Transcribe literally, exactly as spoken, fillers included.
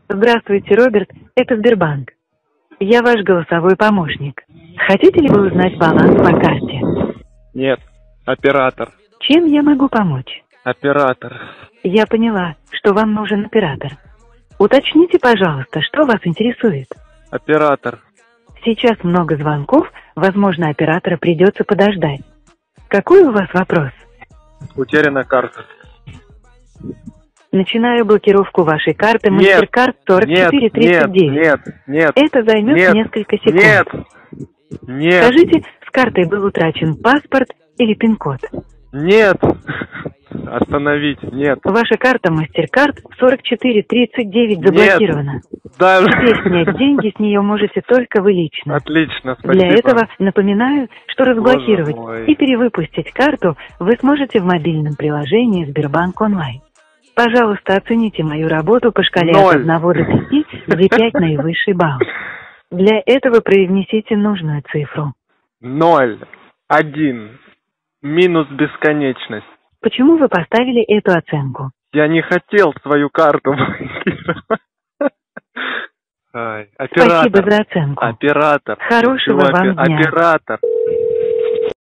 Здравствуйте, Роберт. Это Сбербанк. Я ваш голосовой помощник. Хотите ли вы узнать баланс по карте? Нет. Оператор. Чем я могу помочь? Оператор. Я поняла, что вам нужен оператор. Уточните, пожалуйста, что вас интересует. Оператор. Сейчас много звонков, возможно, оператора придется подождать. Какой у вас вопрос? Утеряна карта. Начинаю блокировку вашей карты Нет, MasterCard сорок четыре тридцать девять. Нет, нет, нет. Это займет нет, несколько секунд. Нет, нет. Скажите, с картой был утрачен паспорт или пин-код? Нет. Остановить, нет. Ваша карта MasterCard сорок четыре тридцать девять заблокирована. Нет. Да. Теперь снять деньги с нее можете только вы лично. Отлично, спасибо. Для этого напоминаю, что разблокировать и перевыпустить карту вы сможете в мобильном приложении Сбербанк онлайн. Пожалуйста, оцените мою работу по шкале Ноль. от одного до пяти, где пять наивысший балл. Для этого произнесите нужную цифру. Ноль. Один. Минус бесконечность. Почему вы поставили эту оценку? Я не хотел свою карту блокировать. Ай, оператор. Спасибо за оценку. Оператор. Хорошего Всего вам опе- дня. Оператор.